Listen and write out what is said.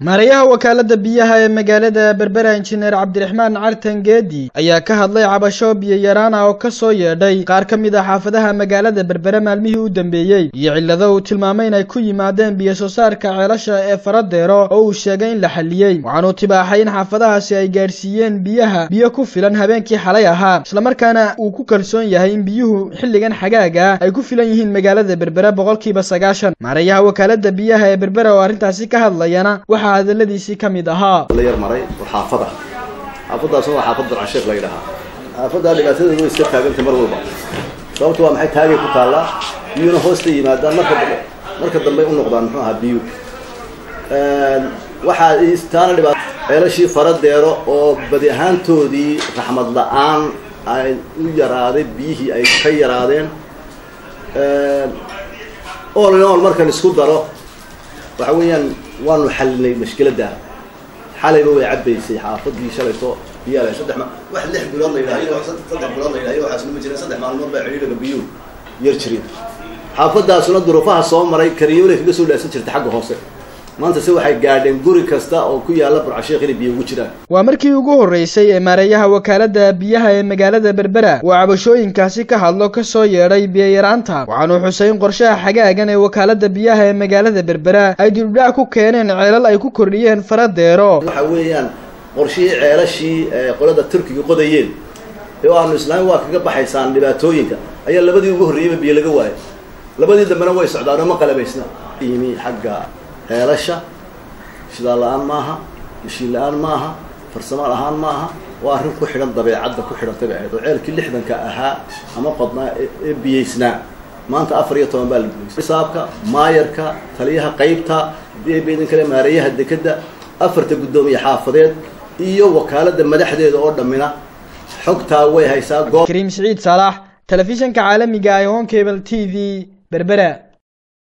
mareyaha wakalada biyaha ee magaalada berbera injineer cabdiraxmaan cartan geedi ayaa ka hadlay cabasho biyo yaraan ah oo ka soo yeedhay qaar ka mid ah xaafadaha magaalada berbera maalmihii u dambeeyay iyo cilado uu tilmaamay inay ku yimaadeen biyo soo saarka ceelasha ee faradeero oo uu sheegay in la xaliyay waxaanu tibaaxay in xaafadahaasi ay gaarsiiyeen biyo ku filan habeenkii xalay ahaa isla markaana uu ku kalsoon yahay in biyuhu xilligan xagaaga ay ku filan yihiin magaalada berbera 90%. mareyaha wakalada biyaha ee berbera oo arrintaasi ka hadlayana hadaladiisii kamid ahaa la yar maray xaafadaas oo xaafad barcasheek la yiraahdo xaafada dhibaatada way iska taagantay mar walba sababtu waa maxay taagay ku taala biyuna hoosta yimaadaan marka dambe u noqdaan muxuu ahaa biyo waxa istaana dhibaato ceelashii faradeero oo badi ahaantoodii raxmad la'aan ay u yaraaday biyihii ay ka yaraadeen oo markan isku daro waxa weeyaan waanu xalinay mushkiladda xalayba way cabaysay xaafadii shalayto biyaha saddex wax 6 bilood la yiraahdo saddex bilood la yiraahdo waxa isma jireen saddex maalmood baa xiriirka biyo yar jireen xaafadaasuna duruufaha soo maray kariyoolay kaga soo dhaasan jirtay xagga hoose maanta si waxay gaadheen guri kasta oo ku yaala barcasheek inay biyo ugu jiraan waa markii ugu horeysay ee mareyaha wakalada biyaha ee magaalada berbera oo cabashooyinkaasi ka hadlo ka soo yeedhay biyo yaranta waxaanu xuseyn qorshaha xagaagan ee wakalada biyaha ee magaalada berbera ay dibdhac ku keeneen ceelal ay ku kordhiyeen faradeero waxa weeyaan qorshihii ceelashii qolada Turkiga qodayeen ee aanu islaam waa kaga baxaysaan dhibaatooyinka ayaa labadii ugu horeeyay biyo laga waayay labadii dambena way socdaan ma qalabaysna qiimi xagga ceelasha shidaal la'aan maaha mishiin la'aan maaha farsamo la'aan maaha waa arrin ku xidhan dabeecadda ku xidhan tabiicada ceelkii 60ka ahaa ama qodnaa ee biyeysnaa maanta 14 baa la gooyay xisaabka maayarka taliyaha qaybta beedin kale mareyaha dekada afarta gudoomiye xaafadeed iyo wakalada madaxdeeda oo dhamina xogta way haysaa Karim Saciid Salaah telefishanka caalamiga ah ee Cable TV berbera.